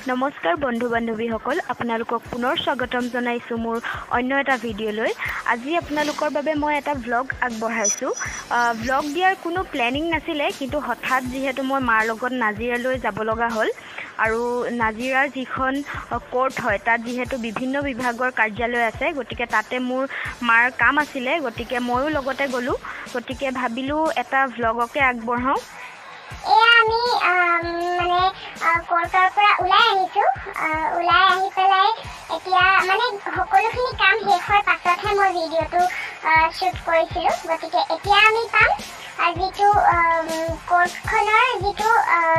নমস্কাৰ বন্ধু বান্ধৱীসকল আপোনালোকক পুনৰ স্বাগতম জনাইছো মোৰ অন্য এটা ভিডিঅ'লৈ আজি আপোনালোকৰ বাবে মই এটা ব্লগ আগবঢ়াইছো ব্লগ দিয়াৰ কোনো প্লেনিং নাছিলে কিন্তু হঠাৎ যেহেতু মই মাৰ লগত নাজিৰালৈ যাব লগা হ'ল আৰু নাজিৰাৰ যিখন কোৰ্ট হয় তাত যেহেতু বিভিন্ন বিভাগৰ কাৰ্যালয় আছে গতিকে তাতে মোৰ মাৰ কাম আছিলে গতিকে ময়ো লগতে গ'লো গতিকে ভাবিলো এটা ব্লগকে আগবঢ়াও আমি মানে কোৰ্টৰ পৰা ওলাই আহিছো ওলাই আহি পেলাই এতিয়া মানে সকলোখিনি কাম শেষ হোৱাৰ পাছতহে মই ভিডিঅ'টো শ্বুট কৰিছিলোঁ গতিকে এতিয়া আমি পাম যিটো কোৰ্টখনৰ যিটো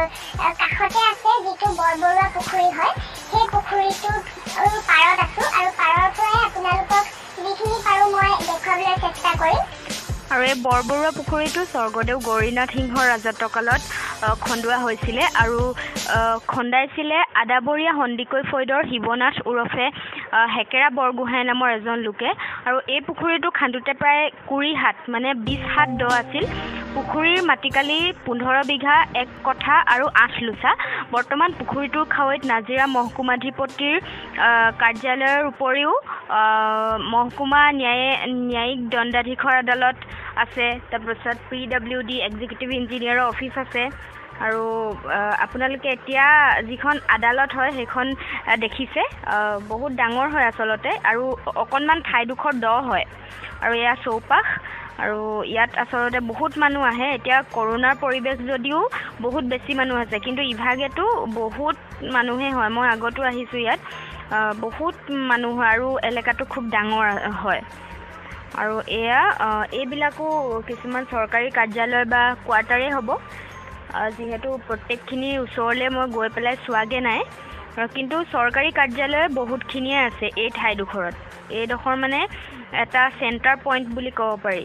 কাষতে আছে যিটো বৰবৰুৱা পুখুৰী হয় সেই পুখুৰীটোৰ পাৰত আছোঁ আৰু পাৰৰ পৰাই আপোনালোকক যিখিনি পাৰোঁ মই দেখুৱাবলৈ চেষ্টা কৰিম আৰু এই বৰবৰুৱা পুখুৰীটো স্বৰ্গদেউ গৌৰীনাথ সিংহৰ ৰাজত্বকালত খন্দোৱা হৈছিলে আৰু খন্দাইছিলে আদাবৰীয়া সন্দিকৈ ফৈদৰ শিৱনাথ ওৰফে হেকেৰা বৰগোহাঁই নামৰ এজন লোকে আৰু এই পুখুৰীটো খান্দোতে প্ৰায় 20 হাত মানে 20 হাত দ আছিল পুখুৰীৰ মাটিকালি 15 বিঘা 1 কঠা আৰু 8 লোচা বৰ্তমান পুখুৰীটোৰ খাৱৈত নাজিৰা মহকুমাধিপতিৰ কাৰ্যালয়ৰ উপৰিও মহকুমা ন্যায়িক দণ্ডাধীশৰ আদালত আছে তাৰপিছত PWD এক্সিকিউটিভ ইঞ্জিনিয়াৰৰ অফিচ আছে আৰু আপোনালোকে এতিয়া যিখন আদালত হয় সেইখন দেখিছে বহুত ডাঙৰ হয় আচলতে আৰু অকণমান ঠাইডোখৰ দ হয় আৰু এয়া চৌপাশ আৰু ইয়াত আচলতে বহুত মানুহ আহে এতিয়া কৰোনাৰ পৰিৱেশ যদিও বহুত বেছি মানুহ আছে কিন্তু ইভাগেতো বহুত মানুহে হয় মই আগতো আহিছোঁ ইয়াত বহুত মানুহ হয় আৰু এলেকাটো খুব ডাঙৰ হয় আৰু এয়া এইবিলাকো কিছুমান চৰকাৰী কাৰ্যালয় বা কোৱাৰ্টাৰে হ'ব যিহেতু প্ৰত্যেকখিনি ওচৰলৈ মই গৈ পেলাই চোৱাগে নাই কিন্তু চৰকাৰী কাৰ্যালয় বহুতখিনিয়ে আছে এই ঠাইডোখৰত এইডোখৰ মানে এটা চেণ্টাৰ পইণ্ট বুলি ক'ব পাৰি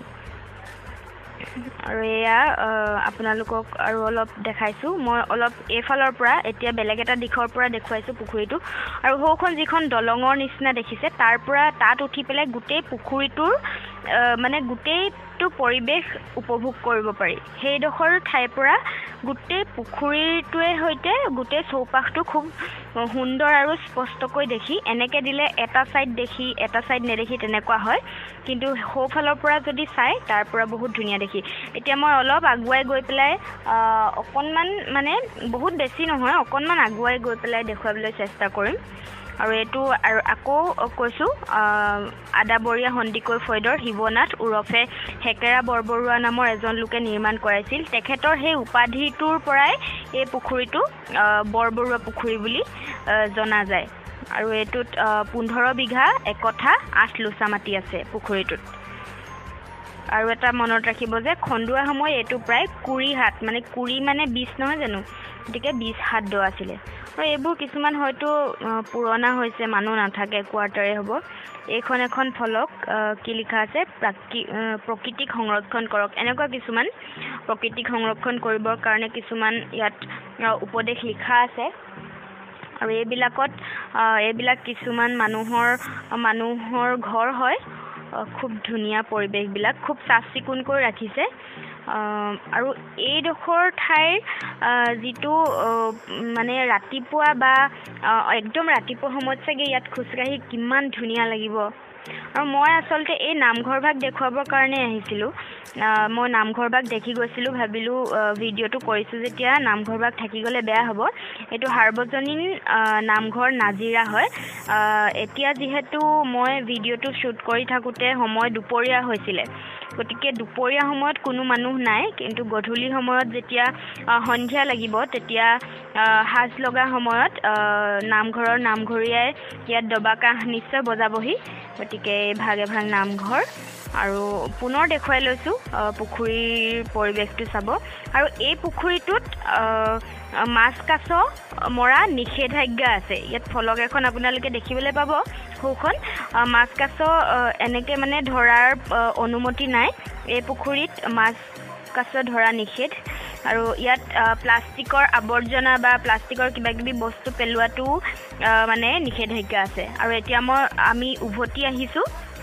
আৰু এয়া আপোনালোকক আৰু অলপ দেখাইছোঁ মই অলপ এইফালৰ পৰা এতিয়া বেলেগ এটা দিশৰ পৰা দেখুৱাইছোঁ পুখুৰীটো আৰু সৌখন যিখন দলঙৰ নিচিনা দেখিছে তাৰ পৰা তাত উঠি পেলাই গোটেই পুখুৰীটোৰ মানে গোটেইটো পৰিৱেশ উপভোগ কৰিব পাৰি সেইডোখৰ ঠাইৰ পৰা গোটেই পুখুৰীটোৱে সৈতে গোটেই চৌপাশটো খুব সুন্দৰ আৰু স্পষ্টকৈ দেখি এনেকৈ দিলে এটা ছাইড দেখি এটা ছাইড নেদেখি তেনেকুৱা হয় কিন্তু সৌফালৰ পৰা যদি চাই তাৰ পৰা বহুত ধুনীয়া দেখি এতিয়া মই অলপ আগুৱাই গৈ পেলাই অকণমান মানে বহুত বেছি নহয় অকণমান আগুৱাই গৈ পেলাই দেখুৱাবলৈ চেষ্টা কৰিম আৰু এইটো আৰু আকৌ কৈছোঁ আদাবৰীয়া সন্দিকৈ ফৈদৰ শিৱনাথ ওৰফে হেকেৰা বৰবৰুৱা নামৰ এজন লোকে নিৰ্মাণ কৰাইছিল তেখেতৰ সেই উপাধিটোৰ পৰাই এই পুখুৰীটো বৰবৰুৱা পুখুৰী বুলি জনা যায় আৰু এইটোত 15 বিঘা 1 কঠা 8 লোচা মাটি আছে পুখুৰীটোত আৰু এটা মনত ৰাখিব যে খন্দোৱা সময় এইটো প্ৰায় 20 হাত মানে 20 মানে 20 নহয় জানো গতিকে 20 হাত দ আছিলে আৰু এইবোৰ কিছুমান হয়তো পুৰণা হৈছে মানুহ নাথাকে কোৱাৰ্টাৰে হ'ব এইখন এখন ফলক কি লিখা আছে প্ৰকৃতিক সংৰক্ষণ কৰক এনেকুৱা কিছুমান প্ৰকৃতিক সংৰক্ষণ কৰিবৰ কাৰণে কিছুমান ইয়াত উপদেশ লিখা আছে আৰু এইবিলাক কিছুমান মানুহৰ ঘৰ হয় খুব ধুনীয়া পৰিৱেশবিলাক খুব চাফ চিকুণকৈ ৰাখিছে আৰু এইডোখৰ ঠাইৰ যিটো মানে ৰাতিপুৱা বা একদম ৰাতিপুৱা সময়ত চাগে ইয়াত খোজকাঢ়ি কিমান ধুনীয়া লাগিব আৰু মই আচলতে এই নামঘৰ ভাগ দেখুৱাবৰ কাৰণে আহিছিলোঁ মই নামঘৰ ভাগ দেখি গৈছিলোঁ ভাবিলোঁ ভিডিঅ'টো কৰিছোঁ যেতিয়া নামঘৰ ভাগ থাকি গ'লে বেয়া হ'ব এইটো সাৰ্বজনীন নামঘৰ নাজিৰা হয় এতিয়া যিহেতু মই ভিডিঅ'টো শ্বুট কৰি থাকোঁতে সময় দুপৰীয়া হৈছিলে গতিকে দুপৰীয়া সময়ত কোনো মানুহ নাই কিন্তু গধূলি সময়ত যেতিয়া সন্ধিয়া লাগিব তেতিয়া সাজ লগা সময়ত নামঘৰৰ নামঘৰীয়াই ইয়াত দবাকাহ নিশ্চয় বজাবহি গতিকে ভাগ নামঘৰ আৰু পুনৰ দেখুৱাই লৈছোঁ পুখুৰীৰ পৰিৱেশটো চাব আৰু এই পুখুৰীটোত মাছ কাছ মৰা নিষেধাজ্ঞা আছে ইয়াত ফলক এখন আপোনালোকে দেখিবলৈ পাব সৌখন মাছ কাছ এনেকৈ মানে ধৰাৰ অনুমতি নাই এই পুখুৰীত মাছ কাছ ধৰা নিষেধ আৰু ইয়াত প্লাষ্টিকৰ আৱৰ্জনা বা প্লাষ্টিকৰ কিবাকিবি বস্তু পেলোৱাটো মানে নিষেধাজ্ঞা আছে আৰু এতিয়া আমি উভতি আহিছোঁ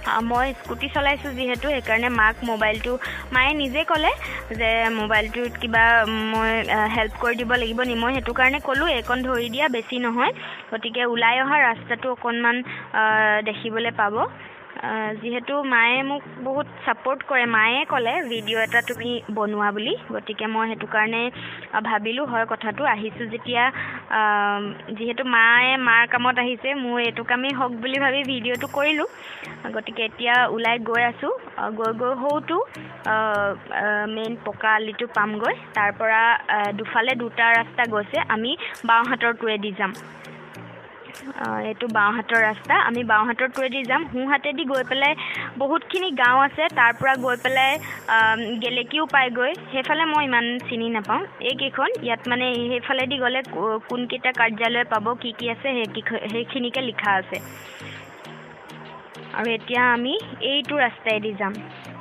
মই স্কুটি চলাইছোঁ যিহেতু সেইকাৰণে মাক মোবাইলটো মায়ে নিজে ক'লে যে মোবাইলটোত কিবা মই হেল্প কৰি দিব লাগিব নি মই সেইটো কাৰণে ক'লোঁ এইকণ ধৰি দিয়া বেছি নহয় গতিকে ওলাই অহা ৰাস্তাটো অকণমান দেখিবলৈ পাব যিহেতু মায়ে মোক বহুত ছাপোৰ্ট কৰে মায়ে ক'লে ভিডিঅ' এটা তুমি বনোৱা বুলি গতিকে মই সেইটো কাৰণে ভাবিলোঁ হয় কথাটো আহিছোঁ যেতিয়া যিহেতু মায়ে মাৰ কামত আহিছে মোৰ এইটো কামেই হওক বুলি ভাবি ভিডিঅ'টো কৰিলোঁ গতিকে এতিয়া ওলাই গৈ আছোঁ গৈ হওঁতো মেইন পকা আলিটো পামগৈ তাৰ পৰা দুফালে দুটা ৰাস্তা গৈছে আমি বাওঁহাতৰটোৱেদি যাম এইটো বাওঁহাতৰ ৰাস্তা আমি বাওঁহাতৰটোৱেদি যাম সোঁহাতেদি গৈ পেলাই বহুতখিনি গাঁও আছে তাৰ পৰা গৈ পেলাই গেলেকীও পাইগৈ সেইফালে মই ইমান চিনি নাপাওঁ এইকেইখন ইয়াত মানে সেইফালেদি গ'লে কোনকেইটা কাৰ্যালয় পাব কি আছে সেইখিনিকে লিখা আছে আৰু এতিয়া আমি এইটো ৰাস্তাইদি যাম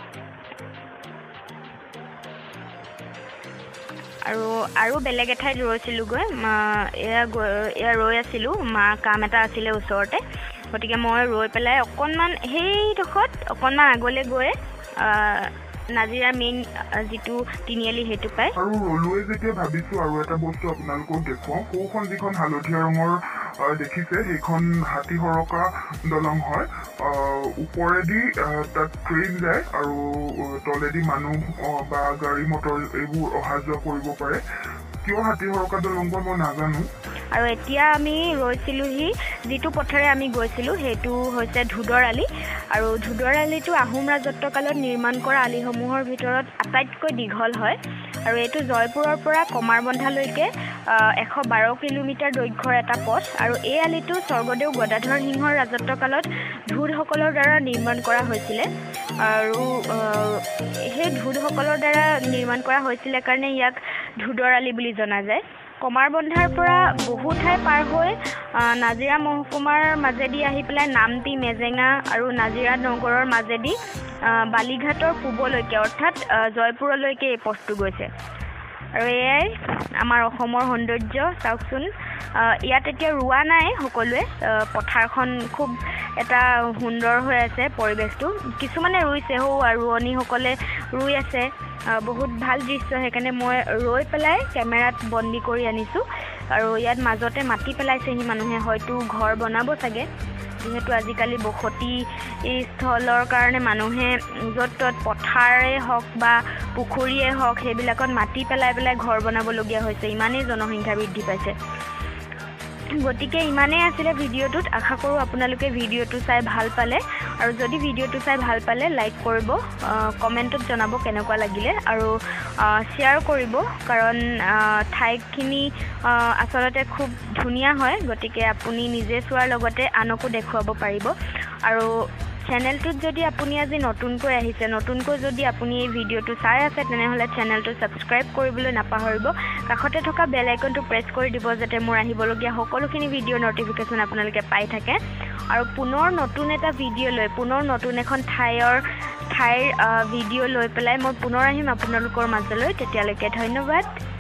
আৰু বেলেগ এঠাইত ৰৈছিলোঁগৈ এয়া ৰৈ আছিলোঁ মা কাম এটা আছিলে ওচৰতে গতিকে মই ৰৈ পেলাই অকণমান সেইডোখৰত অকণমান আগলৈ গৈ নাজিৰা মেইন যিটো তিনিআলি সেইটো পায় আৰু ৰলুৱে যেতিয়া ভাবিছোঁ আৰু এটা বস্তু আপোনালোকক দেখুৱাওঁ সোঁখন যিখন হালধীয়া ৰঙৰ দেখিছে সেইখন হাতী সৰকা দলং হয় ওপৰেদি তাত ট্ৰেইন যায় আৰু তলেদি মানুহ বা গাড়ী মটৰ এইবোৰ অহা যোৱা কৰিব পাৰে কিয় হাতী সৰকা দলংখন মই নাজানো আৰু এতিয়া আমি ৰৈছিলোঁহি যিটো পথেৰে আমি গৈছিলোঁ সেইটো হৈছে ধুদৰ আলি আৰু ধুদৰ আলিটো আহোম ৰাজত্বকালত নিৰ্মাণ কৰা আলিসমূহৰ ভিতৰত আটাইতকৈ দীঘল হয় আৰু এইটো জয়পুৰৰ পৰা কমাৰবন্ধালৈকে 112 কিলোমিটাৰ দৈৰ্ঘ্যৰ এটা পথ আৰু এই আলিটো স্বৰ্গদেউ গদাধৰ সিংহৰ ৰাজত্বকালত ধুদসকলৰ দ্বাৰা নিৰ্মাণ কৰা হৈছিলে আৰু সেই ধুদসকলৰ দ্বাৰা নিৰ্মাণ কৰা হৈছিলে কাৰণে ইয়াক ধুদৰ আলি বুলি জনা যায় কমাৰবন্ধাৰ পৰা বহু ঠাই পাৰ হৈ নাজিৰা মহকুমাৰ মাজেদি আহি পেলাই নামটি মেজেঙা আৰু নাজিৰা নগৰৰ মাজেদি বালিঘাটৰ পূবলৈকে অৰ্থাৎ জয়পুৰলৈকে এই পথটো গৈছে আৰু এয়াই আমাৰ অসমৰ সৌন্দৰ্য চাওকচোন ইয়াত এতিয়া ৰোৱা নাই সকলোৱে পথাৰখন খুব এটা সুন্দৰ হৈ আছে পৰিৱেশটো কিছুমানে ৰুইছে আৰু ৰোৱনীসকলে ৰুই আছে বহুত ভাল দৃশ্য সেইকাৰণে মই ৰৈ পেলাই কেমেৰাত বন্দী কৰি আনিছোঁ আৰু ইয়াত মাজতে মাটি পেলাইছেহি মানুহে হয়তো ঘৰ বনাব চাগে যিহেতু আজিকালি বসতি স্থলৰ কাৰণে মানুহে য'ত ত'ত পথাৰেই হওক বা পুখুৰীয়ে হওক সেইবিলাকত মাটি পেলাই ঘৰ বনাবলগীয়া হৈছে ইমানেই জনসংখ্যা বৃদ্ধি পাইছে গতিকে ইমানেই আছিলে ভিডিঅ'টোত আশা কৰোঁ আপোনালোকে ভিডিঅ'টো চাই ভাল পালে আৰু যদি ভিডিঅ'টো চাই ভাল পালে লাইক কৰিব কমেণ্টত জনাব কেনেকুৱা লাগিলে আৰু শ্বেয়াৰ কৰিব কাৰণ ঠাইখিনি আচলতে খুব ধুনীয়া হয় গতিকে আপুনি নিজে চোৱাৰ লগতে আনকো দেখুৱাব পাৰিব আৰু চেনেলটোত যদি আপুনি আজি নতুনকৈ আহিছে নতুনকৈ যদি আপুনি এই ভিডিঅ'টো চাই আছে তেনেহ'লে চেনেলটো ছাবস্ক্ৰাইব কৰিবলৈ নাপাহৰিব কাষতে থকা বেল আইকনটো প্ৰেছ কৰি দিব যাতে মোৰ আহিবলগীয়া সকলোখিনি ভিডিঅ'ৰ ন'টিফিকেশ্যন আপোনালোকে পাই থাকে আৰু পুনৰ নতুন এটা ভিডিঅ' লৈ পুনৰ নতুন এখন ঠাইৰ ভিডিঅ' লৈ পেলাই মই পুনৰ আহিম আপোনালোকৰ মাজলৈ তেতিয়ালৈকে ধন্যবাদ